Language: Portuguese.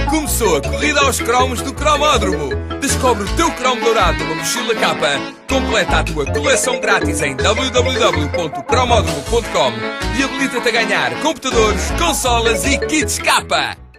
Começou a corrida aos cromos do Cromódromo. Descobre o teu cromo dourado numa mochila capa. Completa a tua coleção grátis em www.cromódromo.com e habilita-te a ganhar computadores, consolas e kits capa.